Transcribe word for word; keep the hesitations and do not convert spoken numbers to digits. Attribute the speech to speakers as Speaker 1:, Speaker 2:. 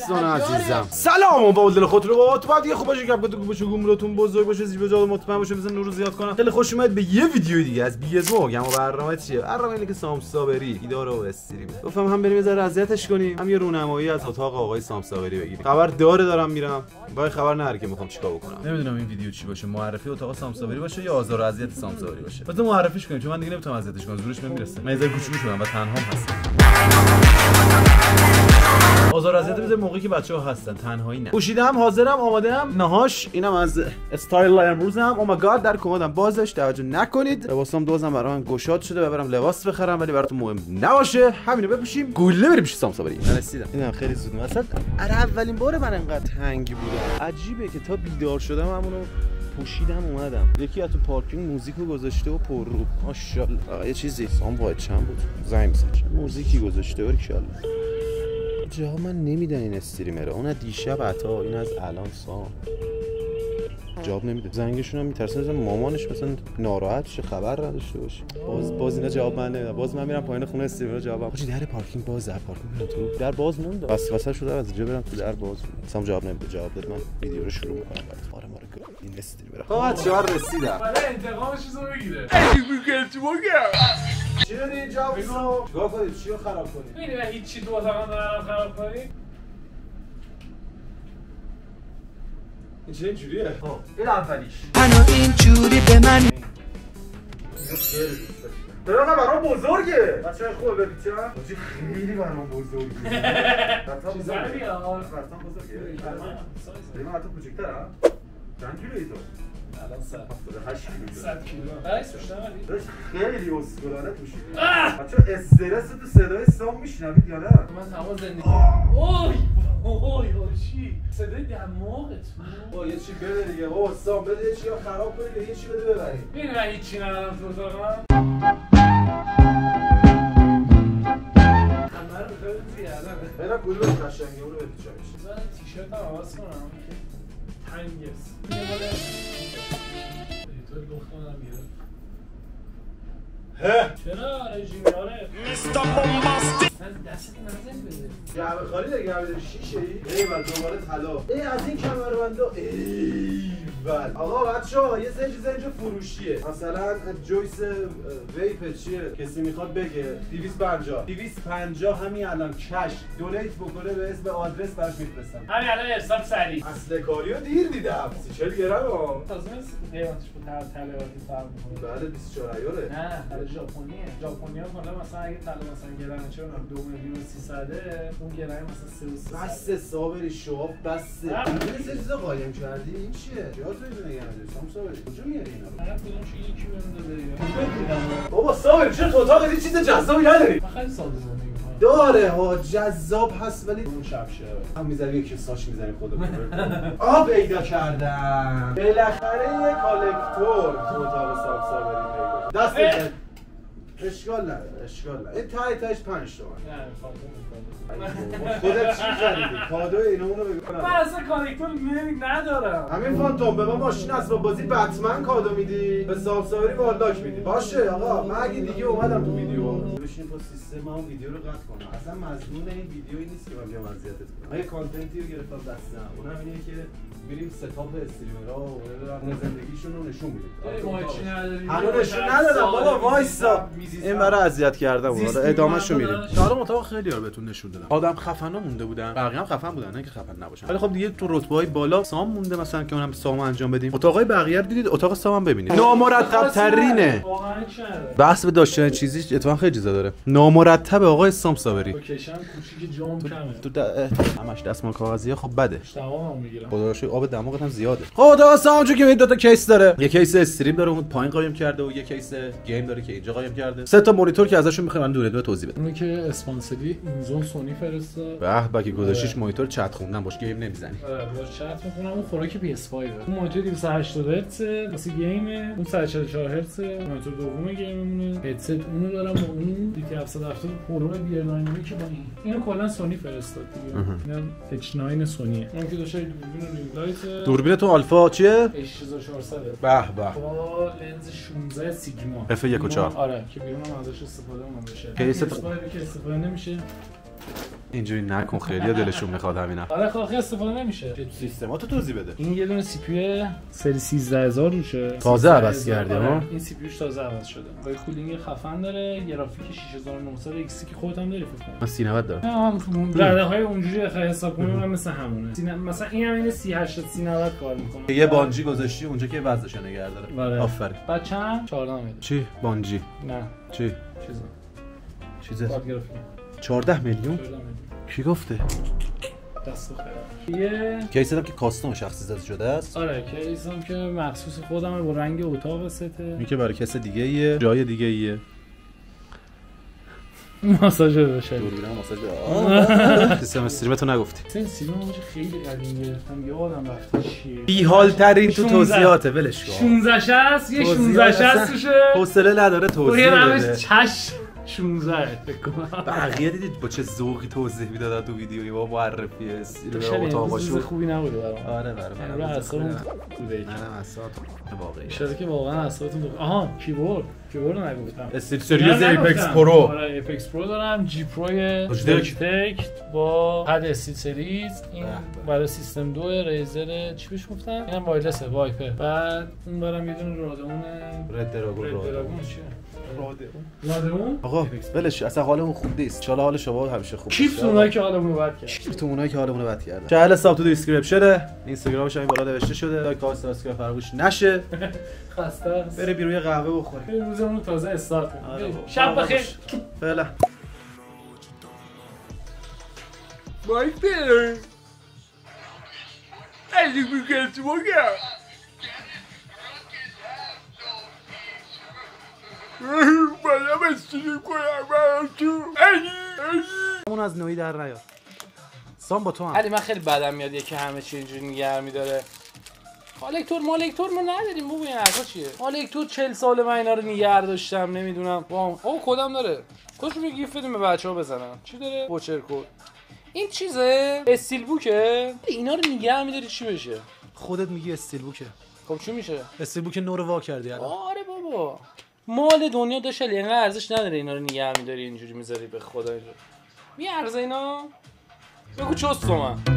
Speaker 1: دوستان عزیزم سلام با دل خود رو با تو بعد یه خوب باشه گپ گفتگو باشه گوملاتون بزرگ باشه زیبا جا مطمئن باشه بزن نور زیاد کنم. خیلی خوش اومد به یه ویدیو دیگه از بیزمو. گم برنامه چیه؟ برنامه اینه که سام صابری ایدار و استریم گفتم هم بریم یه ذره اذیتش کنیم هم یه رونمایی از اتاق آقای سام صابری بگیریم. خبر داره دارم میرم با خبر نره که میخوام چیکار بکنم. نمیدونم این ویدیو چی باشه، معرفی اتاق سام صابری باشه یا آزار و اذیت سام صابری باشه. بعد معرفیش کنیم چون من دیگه نمیتونم اذیتش کنم، زورش نمیرسه. من یه ذره کوچولو شدم و تنهام هستم. آزار اذیت بزنید موقعی که بچه‌ها هستن، تنهایی نه. پوشیدم، حاضرم، آماده‌ام. نهاش اینم از استایل امروزم. او مای گاد در کمدم بازش توجه نکنید. لباسام دوزم برای من گشاد شده و برام لباس بخرم ولی براتون مهم نباشه. همینو بپوشیم. گوله بریم پیش سام صابری. من رسیدم. اینم خیلی زود. مثلا اولین بار من انقدر تنگی بودم. عجیبه که تا بیدار شدم همونو پوشیدم اومدم. یکی از تو پارکینگ موزیکو گذاشته و پر رو. ماشاءالله. یه چیزی سام وای چند بود. زنگ میزنه. موزیکی گذاشته و ان جا من نمیدن این استریمره. اون از دیشب عطا، این از الان سام جواب نمیده. زنگشون هم میترسن مثلا مامانش مثلا ناراحت شه خبر نداشته باشه. باز باز اینا جواب من نمیدن. باز من میرم پایین خونه استریمر جوابم. آجی در پارکینگ بازه. پارکینگ تو در باز مونده. بس واسه شده از اینجا برم تو در باز. سام جواب نمیده. جواب بده من ویدیو رو شروع میکنم. بعد آره ما رو این استریمر. خب چهار رسیدم.
Speaker 2: برای انتقامش چیزو بگیره.
Speaker 1: چی داری جواب سام؟ چیکار کنی؟ چی رو خراب کنی؟
Speaker 2: می‌بینی من هیچ چی تو اتاقم دارم خراب کنی؟
Speaker 1: این چه اینجوریه؟ ها این اولیش.
Speaker 3: منو اینجوری به من
Speaker 1: دراغه برام بزرگه. بچه‌ها خوبه بپیچم؟ آجی خیلی برام بزرگه. حتی بزرگه. حتی بزرگه. بریم حتی کوچکتره. چند کیلویی تو؟
Speaker 2: الان صد
Speaker 1: هفتاد و هشت کیلو.
Speaker 2: صد کیلو. برعکس پشتم
Speaker 1: داشت خیلی اسکولانه توشید. بچه‌ها استرس تو صدای سام میشنوید یا نه؟
Speaker 2: من تمام زندگی اوه اوه چی؟ صدای دماغت.
Speaker 1: با یه چی بده دیگه. او سام بده یه چی خراب کنید یه چی بده ببرید.
Speaker 2: می‌بینی من هیچی ندارم تو اتاقم؟ من رو بخواد زیاده.
Speaker 1: اینا کدومش قشنگه اون رو بپیچمش.
Speaker 2: من تیشرت هم عوض کنم که تنگست. یه بالا تو دخترم میره.
Speaker 1: هه
Speaker 2: چرا رژیمی آره
Speaker 4: میستا بومباستیک
Speaker 2: دستت نزن بده
Speaker 1: جعبه خالی داری جعبه داری شیشه ای ایول دوباره طلا ای از این کمربندا ایول آقا بچه‌ها یه زنج زنج فروشیه مثلا جویس ویپ چیه کسی میخواد بگه دویست و پنجاه دویست و پنجاه همین الان کش دونیت بکنه به اسم آدرس براش میفرستم
Speaker 2: همین الان حساب سریع
Speaker 1: اصل کاریو دیر دیدم سی چهل گرم ها
Speaker 2: تازه نیست قیمتش با طلباتی فرق می‌کنه
Speaker 1: بله بیست و چهار ایاره
Speaker 2: نه برای ژاپنیه ژاپنیا کلا مثلا اگه طلا مثلا گرم چه اونم دو میلیون و سیصد اون گرم مثلا سه و سیصد
Speaker 1: بس صابری شواب بس این سه چیزا قایم کردی این چیه جاتو میدونه نگه سام صابری کجا میاری اینا رو
Speaker 2: هر کدومش یکی بهم داده
Speaker 1: بابا صابری چه تو اتاق این چیز جذابی نداری
Speaker 2: من خیلی ساده زندگی می‌کنم
Speaker 1: داره ها جذاب هست ولی
Speaker 2: اون شب شب
Speaker 1: هم می‌ذاری یکی ساش می‌زنی خودمون آ پیدا کردم بالاخره یه کالکتور تو اتاق سام صابری پیدا دست بده اشکال نداره اشکال نداره این تای تایش پنج تومن
Speaker 2: نه فاطمه
Speaker 1: خودت چی خریدی کادو اینا اونو بگو
Speaker 2: من اصلا کالکتور نمی ندارم
Speaker 1: همین فانتوم به ما ماشین اسباب بازی بتمن کادو میدی به سام صابری والاک میدی باشه آقا من اگه دیگه اومدم تو ویدیو بشین با سیستم اون ویدیو رو قطع کنم اصلا مضمون این ویدیویی نیست که من بیام اذیتت کنم من یه کانتنتی رو گرفتم دستم اونم اینه که میریم ستاپ استریمرها و زندگیشون رو نشون میدیم
Speaker 2: ما چی نداریم
Speaker 1: هنوز نشون ندادم بابا وایسا این برای اذیت کردم اون ادامهشو میریم حالا اتاق خیلی رو بهتون نشون دادم آدم خفنا مونده بودن بقیه هم خفن بودن نه که خفن نباشن ولی خب دیگه تو رتبه‌های بالا سام مونده مثلا که اونم سام انجام بدیم اتاقای بقیه رو دیدید اتاق سام هم ببینید نامرتب ترینه بحث به داشتن چیزی اتفاقا خیلی چیزا داره نامرتب آقای سام صابری
Speaker 2: لوکیشن کوچیک جام کمه
Speaker 1: تو همش دستمال کاغذیه خب بده
Speaker 2: تمامم میگیرم
Speaker 1: خدا رو شکر آب دماغت هم زیاده خدا سام چون که این دو تا کیس داره یه کیس استریم داره اون پایین قایم کرده و یه کیس گیم داره که اینجا قایم کرده سه تا مانیتور که ازشون میخوام من دونه دونه توضیح بدم
Speaker 2: اونی که اسپانسری اینزون سونی فرستاد
Speaker 1: به به که گذاشتیش مانیتور چت خوندن باش گیم نمیزنی
Speaker 2: آره باش چت میکنم اون خوراک پی اس پنج اون مانیتور دویست و هشتاد هرتز واسه گیمه اون صد و چهل و چهار هرتز مانیتور دوم گیممونه هدست اونو دارم با اون دی تی هفتصد و هفتاد پرو بی داینامیک با این اینو کلا سونی فرستاد دیگه اینم اچ نه سونیه اون که داشته دوربین رینگ لایت
Speaker 1: دوربین تو آلفا چیه
Speaker 2: اچ هزار و چهارصد
Speaker 1: به به
Speaker 2: با لنز شانزده سیگما
Speaker 1: اف یک و چهار
Speaker 2: آره که بیرون ازش استفاده اون بشه
Speaker 1: کیس
Speaker 2: که استفاده نمیشه
Speaker 1: اینجوری نکن خیلی دلشون میخواد همینا.
Speaker 2: آره خاصی استفاده نمیشه.
Speaker 1: سیستماتو توضیح بده.
Speaker 2: این یه دونه سی پی یو سری سیزده هزار روشه.
Speaker 1: تازه عوض کردی ها؟
Speaker 2: این سی پی یوش تازه عوض شده. با کولینگ خفن داره، گرافیک شش هزار و نهصد ایکس که خودت هم داری فکر کنم.
Speaker 1: من سی نود دارم.
Speaker 2: هم رده های اونجوری حساب کنیم هم مثل همونه. مثلا این هم این سی هشتاد سی نود کار میکنه.
Speaker 1: یه بانجی گذاشتی اونجا که وزنش نگه داره. آفرین.
Speaker 2: بعد چند؟ چهارده میلیون.
Speaker 1: چی؟ بانجی.
Speaker 2: نه.
Speaker 1: چی؟
Speaker 2: چیزا.
Speaker 1: چیزه؟
Speaker 2: کارت گرافیک.
Speaker 1: چهارده میلیون؟
Speaker 2: چهارده میلیون.
Speaker 1: کی گفته؟
Speaker 2: دست بخیر. یه
Speaker 1: کیس هم که کاستوم شخصی زده شده است.
Speaker 2: آره کیس هم که مخصوص خودمه با رنگ اتاق سته.
Speaker 1: این که برای کس دیگه ایه، جای دیگه ایه.
Speaker 2: ماساژ بشه.
Speaker 1: دوربینم ماساژ. سیستم استریمتو نگفتی.
Speaker 2: سیستم اونجا خیلی قدیمیه. هم یادم رفته چیه.
Speaker 1: بی حال ترین تو توضیحاته ولش کن.
Speaker 2: شانزده شصت یه شانزده شصت توشه.
Speaker 1: حوصله نداره توضیح بده.
Speaker 2: چش شانزده فکر کنم.
Speaker 1: بقیه دیدید با چه ذوقی توضیح میدادن تو ویدیویی با معرفی استیل
Speaker 2: اتاقاشون خوبی نبوده برام.
Speaker 1: آره برام.
Speaker 2: من اعصابم بوده.
Speaker 1: منم اعصابم واقعی.
Speaker 2: شده که واقعا اعصابتون بخ... آها کیبورد کیبورد نگفتم.
Speaker 1: استیل سریز ایپکس پرو.
Speaker 2: آره ایپکس پرو دارم جی پرو لوجیتک با پد استیل سریز. این برای سیستم دو ریزر چی بهش گفتم؟ اینم وایرلس وایپر. بعد اون برام یه دونه رادون
Speaker 1: رد دراگون
Speaker 2: رادون چیه؟
Speaker 1: رادون آقا ولش اصلا حالمون خوب نیست. ان شاء الله حال شما همیشه خوب باشه.
Speaker 2: کیف اونایی که حالمون رو بد کرد.
Speaker 1: کیف اونایی که حالمون رو بد کردن. چنل ساب تو دیسکریپشن، اینستاگرامش هم بالا نوشته شده. لایک و سابسکرایب فراموش نشه.
Speaker 2: خسته است.
Speaker 1: بره بیرون یه قهوه بخوره.
Speaker 2: بریم روزمون رو تازه استارت کنیم. شب بخیر.
Speaker 1: فعلا.
Speaker 2: وایپر. از این میگه تو بالا بستونی کنم تو
Speaker 1: اون از نوعی در نیاد سام با تو هم
Speaker 2: علی من خیلی بدم میاد یکی همه چی اینجوری نگه میداره. مالکتور مالکتور ما نداریم بابا این حرفا چیه؟ مالکتور چهل ساله من اینا رو نگه داشتم نمیدونم. وام او کدام داره؟ کدوم رو گیف بدیم به بچه‌ها بزنن. چی داره؟ وچر کد. این چیزه؟ استیل بوکه؟ اینا رو نگه میداری چی بشه؟
Speaker 1: خودت میگی استیل بوکه.
Speaker 2: خب چی میشه؟
Speaker 1: استیل بوک نو رو وا کردی الان.
Speaker 2: آره بابا. مال دنیا داشت اینقدر ارزش نداره اینا رو نگه می‌داری اینجوری می‌ذاری به خدا اینجوری. میارزه اینا؟ بگو چست من.